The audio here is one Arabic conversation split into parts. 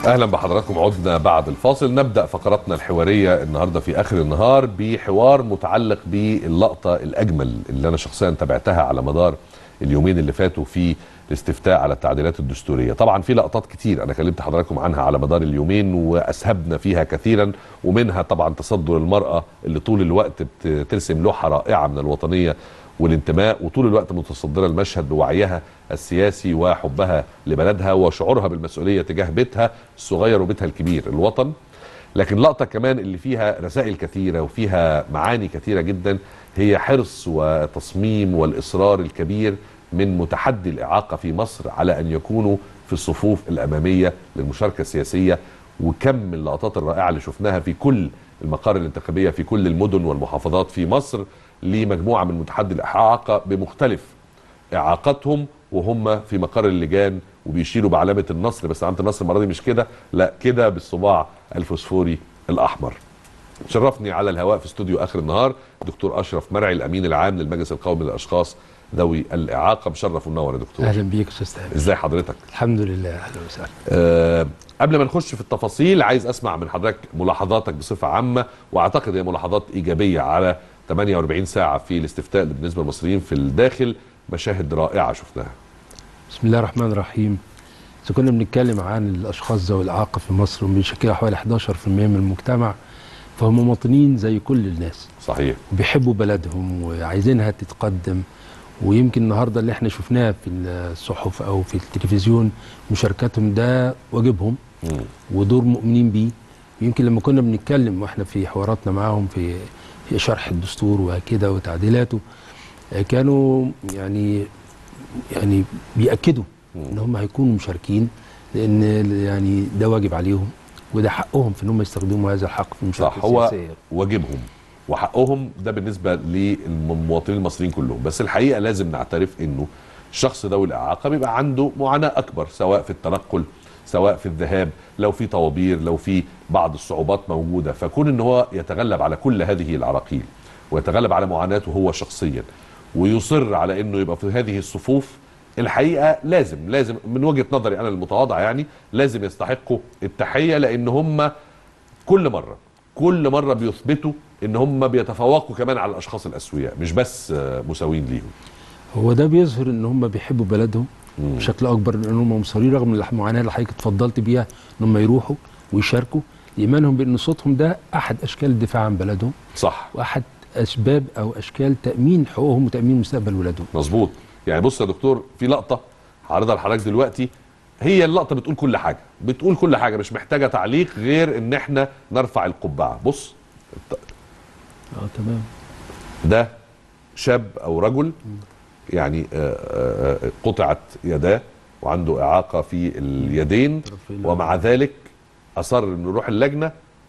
اهلا بحضراتكم. عدنا بعد الفاصل. نبدا فقراتنا الحواريه النهارده في اخر النهار بحوار متعلق باللقطه الاجمل اللي انا شخصيا تابعتها على مدار اليومين اللي فاتوا في الاستفتاء على التعديلات الدستوريه. طبعا في لقطات كتير انا كلمت حضراتكم عنها على مدار اليومين واسهبنا فيها كثيرا، ومنها طبعا تصدر المراه اللي طول الوقت بترسم لوحه رائعه من الوطنيه والانتماء، وطول الوقت متصدره المشهد بوعيها السياسي وحبها لبلدها وشعورها بالمسؤوليه تجاه بيتها الصغير وبيتها الكبير الوطن. لكن لقطه كمان اللي فيها رسائل كثيره وفيها معاني كثيره جدا هي حرص وتصميم والاصرار الكبير من متحدي الاعاقه في مصر على ان يكونوا في الصفوف الاماميه للمشاركه السياسيه. وكم اللقطات الرائعه اللي شفناها في كل المقار الانتخابيه في كل المدن والمحافظات في مصر لمجموعه من متحدي الاعاقه بمختلف اعاقتهم وهم في مقر اللجان وبيشيروا بعلامه النصر، بس علامه النصر المره دي مش كده، لا كده بالصباع الفوسفوري الاحمر. شرفني على الهواء في استوديو اخر النهار دكتور اشرف مرعي الامين العام للمجلس القومي للاشخاص ذوي الاعاقه. مشرف ومنور يا دكتور. اهلا بيك استاذ تامر. ازاي حضرتك؟ الحمد لله. اهلا وسهلا. قبل ما نخش في التفاصيل عايز اسمع من حضرتك ملاحظاتك بصفه عامه، واعتقد هي ملاحظات ايجابيه على 48 ساعه في الاستفتاء بالنسبه للمصريين في الداخل. مشاهد رائعه شفناها. بسم الله الرحمن الرحيم. إذا كنا بنتكلم عن الاشخاص ذوي الاعاقه في مصر وبيشكلوا حوالي 11% من المجتمع، فهم مواطنين زي كل الناس. صحيح. وبيحبوا بلدهم وعايزينها تتقدم. ويمكن النهارده اللي احنا شفناه في الصحف او في التلفزيون مشاركتهم ده واجبهم ودور مؤمنين بيه. يمكن لما كنا بنتكلم واحنا في حواراتنا معاهم في شرح الدستور وكده وتعديلاته، كانوا يعني بيأكدوا ان هم هيكونوا مشاركين، لان يعني ده واجب عليهم وده حقهم في ان هم يستخدموا هذا الحق في المشاركه السياسيه. هو واجبهم وحقهم ده بالنسبه للمواطنين المصريين كلهم، بس الحقيقه لازم نعترف انه الشخص ذوي الاعاقه بيبقى عنده معاناه اكبر، سواء في التنقل سواء في الذهاب، لو في طوابير، لو في بعض الصعوبات موجوده. فكون ان هو يتغلب على كل هذه العراقيل ويتغلب على معاناته هو شخصيا ويصر على انه يبقى في هذه الصفوف، الحقيقه لازم من وجهه نظري انا المتواضعه يعني لازم يستحقوا التحيه، لان هم كل مره بيثبتوا ان هم بيتفوقوا كمان على الاشخاص الاسوياء، مش بس مساوين ليهم. هو ده بيظهر ان هم بيحبوا بلدهم بشكل اكبر، لان هم مصرين رغم المعاناه اللي حضرتك اتفضلت بيها ان هم يروحوا ويشاركوا، ايمانهم بان صوتهم ده احد اشكال الدفاع عن بلدهم. صح. واحد اسباب او اشكال تامين حقوقهم وتامين مستقبل ولادهم. مظبوط. يعني بص يا دكتور، في لقطه هعرضها لحضرتك دلوقتي، هي اللقطه بتقول كل حاجه، مش محتاجه تعليق غير ان احنا نرفع القبعه. بص تمام. ده شاب او رجل يعني قطعت يداه وعنده اعاقه في اليدين، ومع ذلك اصر انه يروح اللجنه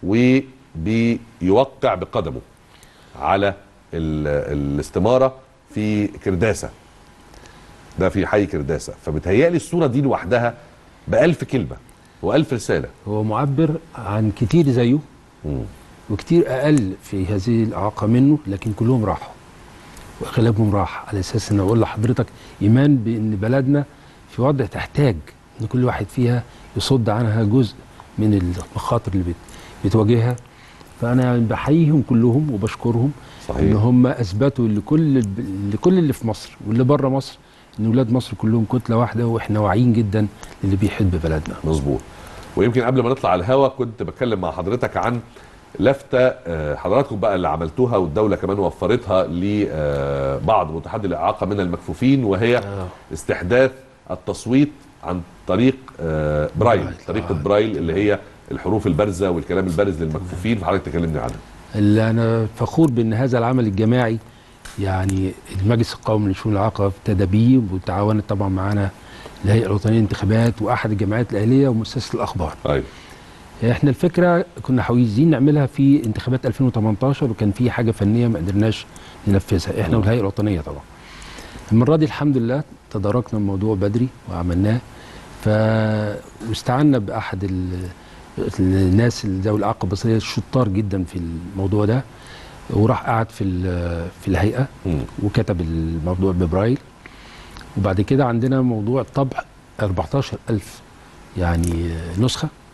وبيوقع بقدمه على الاستماره في كرداسه، ده في حي كرداسه. فبتهيألي الصوره دي لوحدها ب1000 كلمه و1000 رساله. هو معبر عن كتير زيه وكتير اقل في هذه الاعاقه منه، لكن كلهم راحوا واغلبهم راح على اساس ان اقول لحضرتك ايمان بان بلدنا في وضع تحتاج ان كل واحد فيها يصد عنها جزء من المخاطر اللي بتواجهها. فانا بحييهم كلهم وبشكرهم. صحيح. ان هم اثبتوا لكل اللي في مصر واللي بره مصر ان ولاد مصر كلهم كتله واحده، واحنا واعيين جدا للي بيحب بلدنا. مظبوط. ويمكن قبل ما نطلع على الهوا كنت بتكلم مع حضرتك عن لفتة حضراتكم بقى اللي عملتوها والدولة كمان وفرتها لبعض متحدي الإعاقة من المكفوفين، وهي استحداث التصويت عن طريق برايل، طريقة برايل اللي هي الحروف البارزة والكلام البارز للمكفوفين. فحضرتك تكلمني عنها. اللي أنا فخور بأن هذا العمل الجماعي يعني المجلس القومي لشؤون الإعاقة ابتدى بيه، وتعاونت طبعا معانا الهيئة الوطنية للانتخابات وأحد الجمعيات الأهلية ومؤسسة الأخبار. أيوة. احنا الفكره كنا عايزين نعملها في انتخابات 2018 وكان في حاجه فنيه ما قدرناش ننفذها احنا والهيئه الوطنيه طبعا. المره دي الحمد لله تداركنا الموضوع بدري وعملناه، واستعنا باحد الناس ذوي الاعاقه البصريه الشطار جدا في الموضوع ده، وراح قعد في الهيئه وكتب الموضوع ببرايل. وبعد كده عندنا موضوع طبع 14,000 يعني نسخه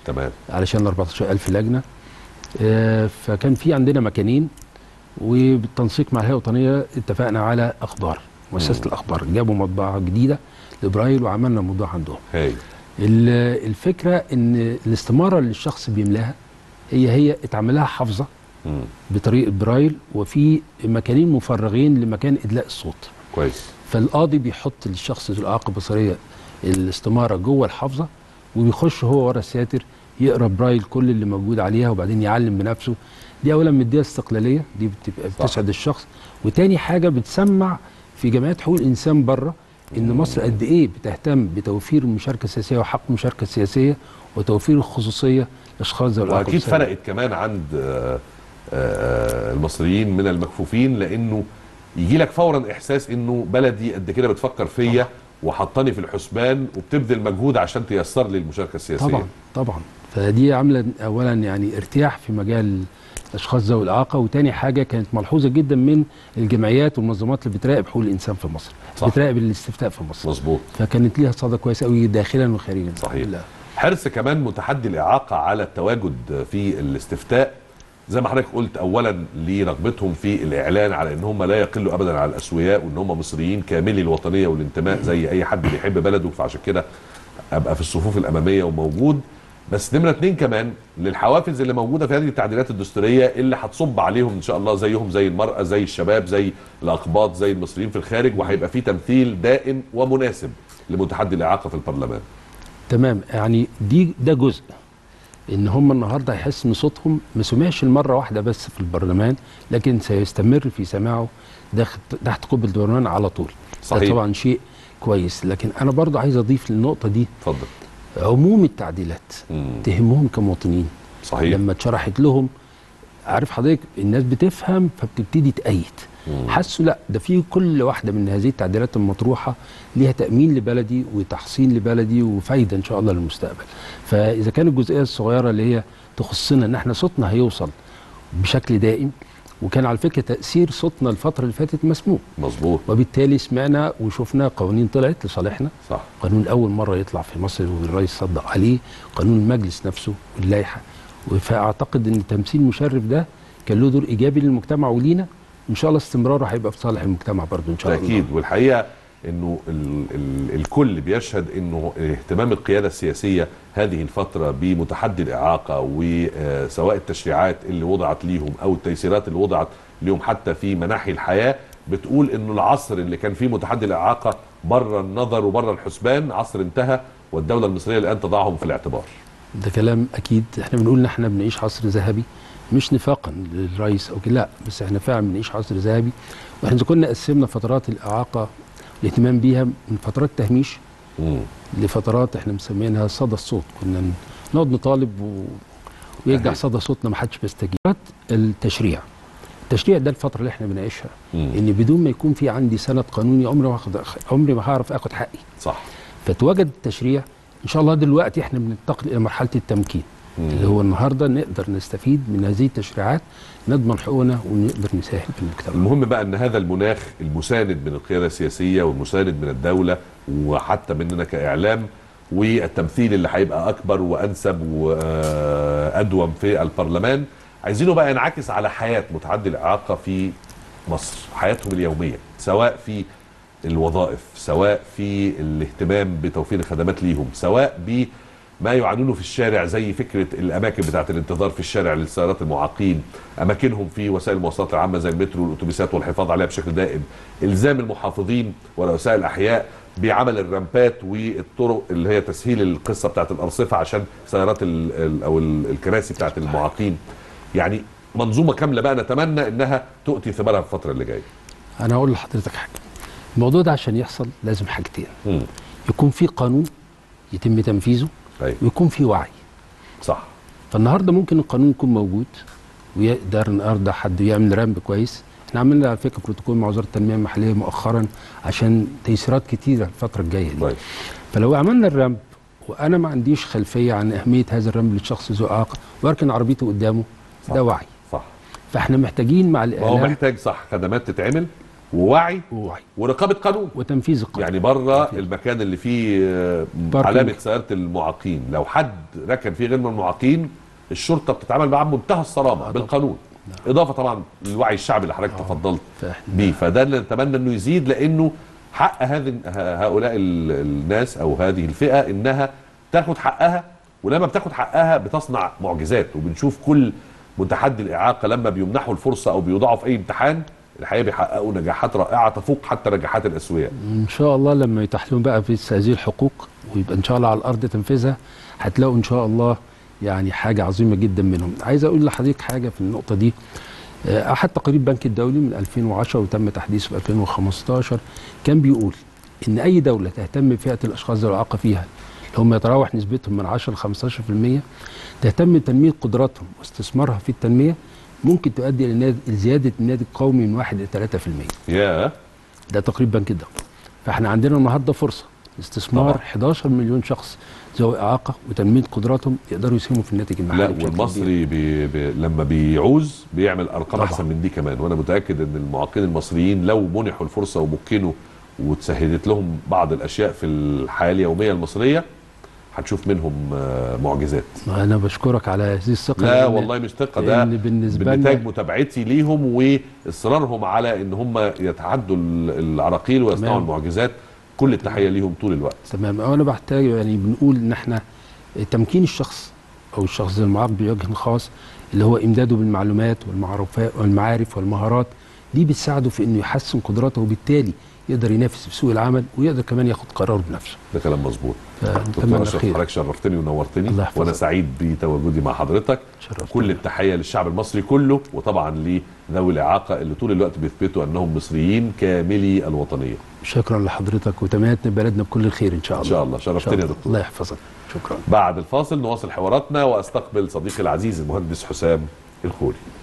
تمام. علشان 14000 لجنه. فكان في عندنا مكانين، وبالتنسيق مع الهيئه الوطنيه اتفقنا على اخبار، مؤسسه الاخبار جابوا مطبعه جديده لبرايل وعملنا موضوع عندهم. هاي. الفكره ان الاستماره اللي الشخص بيملاها هي اتعمل لها حافظه بطريقه برايل، وفي مكانين مفرغين لمكان ادلاء الصوت. كويس. فالقاضي بيحط للشخص ذو الاعاقه البصريه الاستماره جوه الحافظه، وبيخش هو ورا الساتر يقرا برايل كل اللي موجود عليها، وبعدين يعلم بنفسه. دي اولا مديها استقلاليه، دي بتبقى بتسعد الشخص. وتاني حاجه بتسمع في جمعيات حقوق الانسان بره ان مصر قد ايه بتهتم بتوفير المشاركه السياسيه وحق المشاركه السياسيه وتوفير الخصوصيه لاشخاص ذوي الاعاقه. واكيد فرقت كمان عند المصريين من المكفوفين، لانه يجي لك فورا احساس انه بلدي قد كده بتفكر فيا وحطني في الحسبان وبتبذل مجهود عشان تيسر لي المشاركه السياسيه. طبعا طبعا. فدي عامله اولا يعني ارتياح في مجال اشخاص ذوي الاعاقه، وتاني حاجه كانت ملحوظه جدا من الجمعيات والمنظمات اللي بتراقب حقوق الانسان في مصر. صح. بتراقب الاستفتاء في مصر. مظبوط. فكانت ليها صدى كويس قوي داخلا وخارجا. صحيح. حرص كمان متحدي الاعاقه على التواجد في الاستفتاء، زي ما حضرتك قلت، اولا لرغبتهم في الاعلان على ان هم لا يقلوا ابدا على الاسوياء، وان هم مصريين كاملي الوطنيه والانتماء زي اي حد بيحب بلده، فعشان كده ابقى في الصفوف الاماميه وموجود. بس نمره 2 كمان للحوافز اللي موجوده في هذه التعديلات الدستوريه اللي هتصب عليهم ان شاء الله، زيهم زي المراه، زي الشباب، زي الاقباط، زي المصريين في الخارج، وهيبقى في تمثيل دائم ومناسب لمتحدي الاعاقه في البرلمان. تمام. يعني ده جزء ان هم النهارده هيحس ان صوتهم ما سمعش المره واحده بس في البرلمان، لكن سيستمر في سماعه تحت قبه البرلمان على طول. صحيح. ده طبعا شيء كويس. لكن انا برضو عايز اضيف للنقطه دي، اتفضل. عموم التعديلات تهمهم كمواطنين. صحيح. لما اتشرحت لهم، عارف حضرتك، الناس بتفهم فبتبتدي تأيد. حسوا لا، ده في كل واحده من هذه التعديلات المطروحه ليها تأمين لبلدي وتحصين لبلدي وفايده ان شاء الله للمستقبل. فاذا كانت الجزئيه الصغيره اللي هي تخصنا ان احنا صوتنا هيوصل بشكل دائم، وكان على فكره تأثير صوتنا الفتره اللي فاتت مسموع. مظبوط. وبالتالي سمعنا وشفنا قوانين طلعت لصالحنا. صح. قانون اول مره يطلع في مصر والرئيس صدق عليه، قانون المجلس نفسه واللائحه. فاعتقد ان تمثيل مشرف ده كان له دور ايجابي للمجتمع ولينا، ان شاء الله استمراره هيبقى في صالح المجتمع برضه ان شاء الله. اكيد. والحقيقه انه الكل بيشهد انه اهتمام القياده السياسيه هذه الفتره بمتحدي الاعاقه، وسواء التشريعات اللي وضعت ليهم او التيسيرات اللي وضعت ليهم حتى في مناحي الحياه، بتقول انه العصر اللي كان فيه متحدي الاعاقه بره النظر وبره الحسبان عصر انتهى، والدوله المصريه الان تضعهم في الاعتبار. ده كلام اكيد. احنا بنقول ان احنا بنعيش عصر ذهبي، مش نفاقا للرئيس او كده، لا، بس احنا فعلا بنعيش عصر ذهبي. واحنا اذا كنا قسمنا فترات الاعاقه الاهتمام بيها من فترات تهميش لفترات احنا مسمينها صدى الصوت، كنا نقعد نطالب ويرجع صدى صوتنا ما حدش بيستجيب. التشريع ده الفتره اللي احنا بنعيشها، ان بدون ما يكون في عندي سند قانوني عمري ما هعرف اخد حقي. صح. فتواجد التشريع ان شاء الله. دلوقتي احنا بننتقل الى مرحله التمكين، اللي هو النهارده نقدر نستفيد من هذه التشريعات، نضمن حقوقنا ونقدر نساهم في المجتمع. المهم بقى ان هذا المناخ المساند من القياده السياسيه والمساند من الدوله وحتى مننا كاعلام، والتمثيل اللي هيبقى اكبر وانسب وادوم في البرلمان، عايزينه بقى ينعكس على حياه متعدي الاعاقه في مصر، حياتهم اليوميه، سواء في الوظائف، سواء في الاهتمام بتوفير الخدمات ليهم، سواء بما يعانونه في الشارع، زي فكره الاماكن بتاعه الانتظار في الشارع للسيارات المعاقين، اماكنهم في وسائل المواصلات العامه زي المترو والاتوبيسات والحفاظ عليها بشكل دائم، الزام المحافظين ورؤساء الاحياء بعمل الرمبات والطرق اللي هي تسهيل القصه بتاعه الارصفه عشان سيارات او الكراسي بتاعه المعاقين. يعني منظومه كامله بقى نتمنى انها تؤتي ثمارها في الفتره اللي جايه. انا هقول لحضرتك حاجه، الموضوع ده عشان يحصل لازم حاجتين، يكون في قانون يتم تنفيذه، ويكون في وعي. صح. فالنهارده ممكن القانون يكون موجود ويقدر النهارده حد يعمل رامب كويس. احنا عملنا على فكره بروتوكول مع وزاره التنميه المحليه مؤخرا عشان تيسيرات كتيره الفتره الجايه دي. فلو عملنا الرامب وانا ما عنديش خلفيه عن اهميه هذا الرامب للشخص ذو اعاقه واركن عربيته قدامه، ده وعي. صح. فاحنا محتاجين مع الاعلام، هو محتاج صح خدمات تتعمل، ووعي ورقابه قانون وتنفيذ القانون. يعني بره المكان اللي فيه علامه سياره المعاقين، لو حد ركن فيه غير من المعاقين الشرطه بتتعامل معاه بمنتهى الصرامه بالقانون. اضافه طبعا للوعي الشعبي اللي حضرتك تفضلت بيه، فده اللي نتمنى انه يزيد، لانه حق هؤلاء الناس او هذه الفئه انها تاخد حقها، ولما بتاخد حقها بتصنع معجزات. وبنشوف كل متحدي الاعاقه لما بيمنحوا الفرصه او بيوضعوا في اي امتحان الحقيقه بيحققوا نجاحات رائعه تفوق حتى نجاحات الاسوياء. ان شاء الله لما يتاح لهم بقى في هذه الحقوق ويبقى ان شاء الله على الارض تنفيذها، هتلاقوا ان شاء الله يعني حاجه عظيمه جدا منهم. عايز اقول لحضرتك حاجه في النقطه دي. احد تقارير البنك الدولي من 2010 وتم تحديثه في 2015 كان بيقول ان اي دوله تهتم بفئه الاشخاص ذوي الاعاقه فيها اللي هم يتراوح نسبتهم من 10 ل 15%، تهتم بتنميه قدراتهم واستثمارها في التنميه، ممكن تؤدي الى زياده الناتج القومي من 1 ل 3%. ده تقرير بنك الدولي. فاحنا عندنا النهارده فرصه استثمار 11 مليون شخص ذوي اعاقه وتنميه قدراتهم يقدروا يساهموا في الناتج المحلي. لا والمصري لما بيعوز بيعمل ارقام احسن من دي كمان، وانا متاكد ان المعاقين المصريين لو منحوا الفرصه ومكنوا وتسهلت لهم بعض الاشياء في الحياه اليوميه المصريه هتشوف منهم معجزات. انا بشكرك على هذه الثقه. لا والله مش ثقه، ده بنتاج متابعتي ليهم واصرارهم على ان هم يتعدوا العراقيل ويصنعوا المعجزات. كل التحيه ليهم طول الوقت. تمام. انا بحتاج يعني بنقول ان احنا تمكين الشخص او الشخص المعاق بوجه خاص اللي هو امداده بالمعلومات والمعارف والمهارات دي بتساعده في انه يحسن قدراته، وبالتالي يقدر ينافس في سوق العمل ويقدر كمان ياخد قراره بنفسه. ده كلام مظبوط. دكتور اشرف حضرتك شرفتني ونورتني، وانا سعيد بتواجدي مع حضرتك. كل التحيه للشعب المصري كله، وطبعا لذوي الاعاقه اللي طول الوقت بيثبتوا انهم مصريين كاملي الوطنيه. شكرا لحضرتك وتمنيات بلدنا بكل الخير ان شاء الله. ان شاء الله. شرفتني يا دكتور. الله يحفظك. شكرا. بعد الفاصل نواصل حواراتنا واستقبل صديقي العزيز المهندس حسام الخولي.